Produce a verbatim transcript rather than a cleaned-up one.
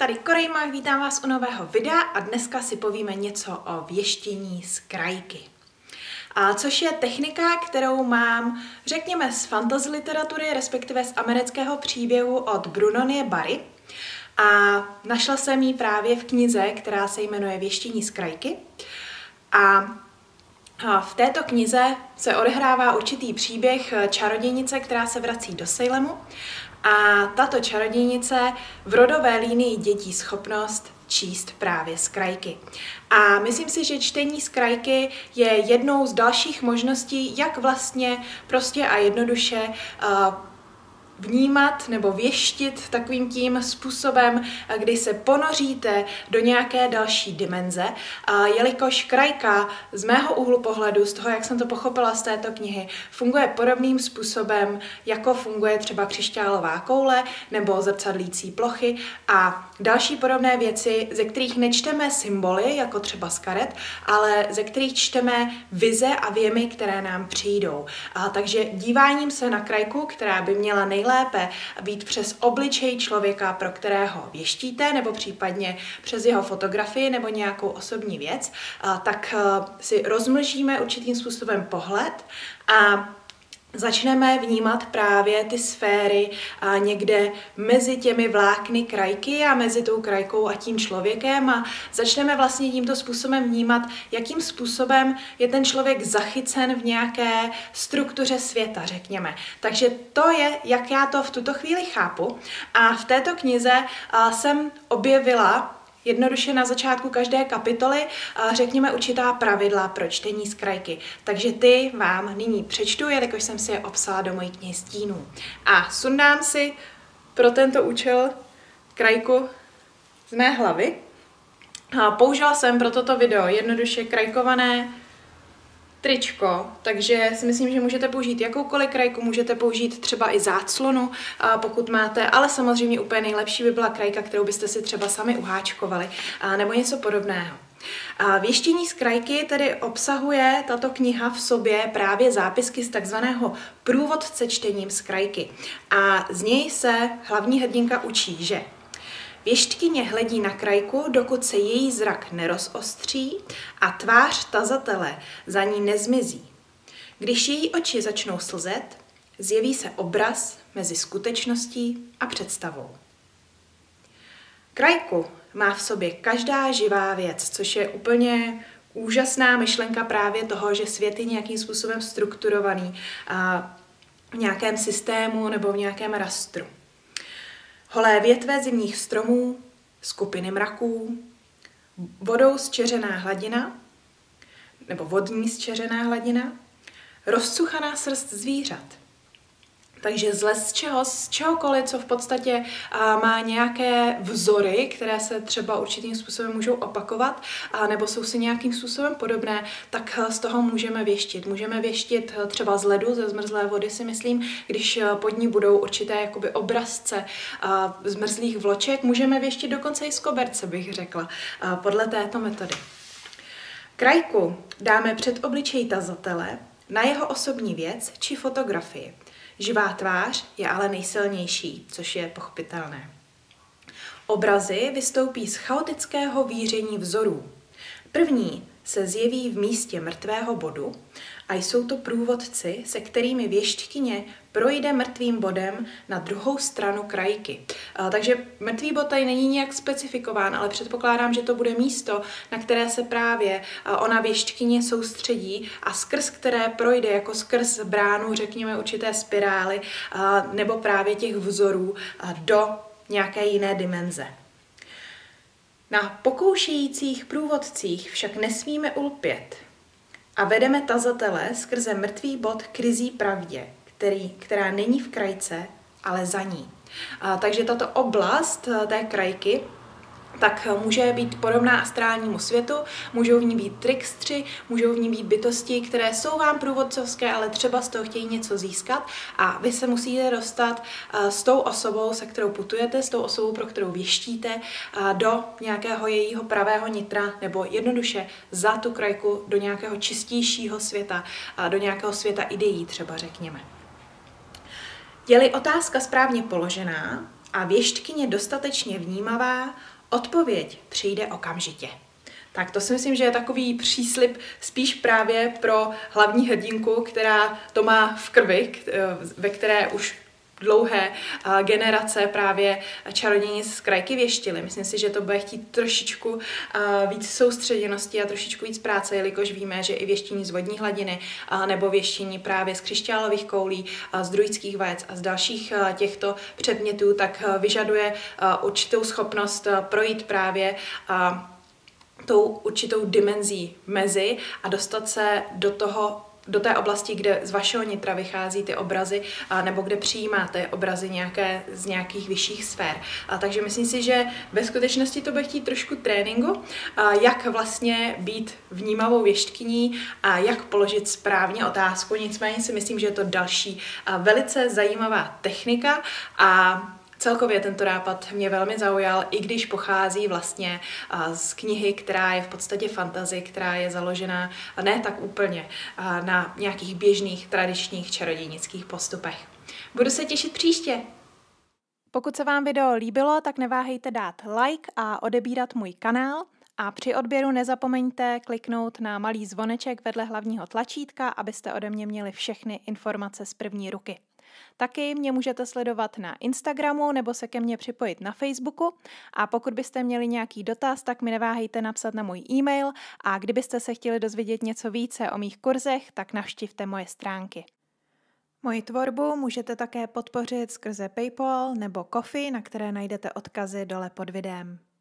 tady Korejmák, vítám vás u nového videa a dneska si povíme něco o věštění z krajky. A což je technika, kterou mám, řekněme, z fantasy literatury, respektive z amerického příběhu od Brunonie Barry. A našla jsem ji právě v knize, která se jmenuje Věštění z krajky. A v této knize se odehrává určitý příběh čarodějnice, která se vrací do Salemu. A tato čarodějnice v rodové línii dědí schopnost číst právě z krajky. A myslím si, že čtení z krajky je jednou z dalších možností, jak vlastně prostě a jednoduše uh, vnímat nebo věštit takovým tím způsobem, kdy se ponoříte do nějaké další dimenze, a jelikož krajka z mého úhlu pohledu, z toho, jak jsem to pochopila z této knihy, funguje podobným způsobem, jako funguje třeba křišťálová koule nebo zrcadlící plochy a další podobné věci, ze kterých nečteme symboly, jako třeba z karet, ale ze kterých čteme vize a věmy, které nám přijdou. A takže díváním se na krajku, která by měla nej lépe být přes obličej člověka, pro kterého věštíte, nebo případně přes jeho fotografii nebo nějakou osobní věc, tak si rozmlžíme určitým způsobem pohled a začneme vnímat právě ty sféry a někde mezi těmi vlákny krajky a mezi tou krajkou a tím člověkem a začneme vlastně tímto způsobem vnímat, jakým způsobem je ten člověk zachycen v nějaké struktuře světa, řekněme. Takže to je, jak já to v tuto chvíli chápu. A v této knize jsem objevila jednoduše na začátku každé kapitoly, řekněme, určitá pravidla pro čtení z krajky. Takže ty vám nyní přečtu, jelikož jsem si je obsala do mojí knihy stínů. A sundám si pro tento účel krajku z mé hlavy. A použila jsem pro toto video jednoduše krajkované tričko, takže si myslím, že můžete použít jakoukoliv krajku, můžete použít třeba i záclonu, pokud máte, ale samozřejmě úplně nejlepší by byla krajka, kterou byste si třeba sami uháčkovali, nebo něco podobného. Věštění z krajky tedy obsahuje tato kniha v sobě právě zápisky z takzvaného průvodce čtením z krajky. A z něj se hlavní hrdinka učí, že věštkyně hledí na krajku, dokud se její zrak nerozostří a tvář tazatele za ní nezmizí. Když její oči začnou slzet, zjeví se obraz mezi skutečností a představou. Krajku má v sobě každá živá věc, což je úplně úžasná myšlenka právě toho, že svět je nějakým způsobem strukturovaný a v nějakém systému nebo v nějakém rastru. Holé větve zimních stromů, skupiny mraků, vodou zčeřená hladina, nebo vodní zčeřená hladina, rozcuchaná srst zvířat. Takže z les z, čeho, z čehokoliv, co v podstatě a, má nějaké vzory, které se třeba určitým způsobem můžou opakovat, a, nebo jsou si nějakým způsobem podobné, tak z toho můžeme věštit. Můžeme věštit třeba z ledu, ze zmrzlé vody si myslím, když pod ní budou určité jakoby obrazce a, zmrzlých vloček. Můžeme věštit dokonce i z koberce, bych řekla, a, podle této metody. Krajku dáme před obličej tazatele na jeho osobní věc či fotografii. Živá tvář je ale nejsilnější, což je pochopitelné. Obrazy vystoupí z chaotického víření vzorů. První se zjeví v místě mrtvého bodu a jsou to průvodci, se kterými věštkyně projde mrtvým bodem na druhou stranu krajky. A, takže mrtvý bod tady není nějak specifikován, ale předpokládám, že to bude místo, na které se právě a, ona věštkyně soustředí a skrz které projde jako skrz bránu, řekněme, určité spirály a, nebo právě těch vzorů a, do nějaké jiné dimenze. Na pokoušejících průvodcích však nesmíme ulpět a vedeme tazatele skrze mrtvý bod k ryzí pravdě, který, která není v krajce, ale za ní. A, takže tato oblast té krajky tak může být podobná astrálnímu světu, můžou v ní být trickstři, můžou v ní být bytosti, které jsou vám průvodcovské, ale třeba z toho chtějí něco získat a vy se musíte dostat s tou osobou, se kterou putujete, s tou osobou, pro kterou věštíte, do nějakého jejího pravého nitra nebo jednoduše za tu krajku do nějakého čistějšího světa, do nějakého světa ideí třeba řekněme. Je-li otázka správně položená a věštkyně dostatečně vnímavá, Odpověď přijde okamžitě. Tak to si myslím, že je takový příslib spíš právě pro hlavní hrdinku, která to má v krvi, ve které už dlouhé generace právě čarodějnic z krajky věštily. Myslím si, že to bude chtít trošičku víc soustředěnosti a trošičku víc práce, jelikož víme, že i věštění z vodní hladiny nebo věštění právě z křišťálových koulí, z druidských vajec a z dalších těchto předmětů, tak vyžaduje určitou schopnost projít právě tou určitou dimenzí mezi a dostat se do toho, do té oblasti, kde z vašeho nitra vychází ty obrazy, a nebo kde přijímáte obrazy nějaké, z nějakých vyšších sfér. A takže myslím si, že ve skutečnosti to bude chtít trošku tréninku, a jak vlastně být vnímavou věštkyní a jak položit správně otázku. Nicméně si myslím, že je to další velice zajímavá technika a celkově tento nápad mě velmi zaujal, i když pochází vlastně z knihy, která je v podstatě fantasy, která je založená ne tak úplně na nějakých běžných tradičních čarodějnických postupech. Budu se těšit příště. Pokud se vám video líbilo, tak neváhejte dát like a odebírat můj kanál. A při odběru nezapomeňte kliknout na malý zvoneček vedle hlavního tlačítka, abyste ode mě měli všechny informace z první ruky. Taky mě můžete sledovat na Instagramu nebo se ke mně připojit na Facebooku a pokud byste měli nějaký dotaz, tak mi neváhejte napsat na můj e-mail a kdybyste se chtěli dozvědět něco více o mých kurzech, tak navštivte moje stránky. Moji tvorbu můžete také podpořit skrze PayPal nebo Ko-fi, na které najdete odkazy dole pod videem.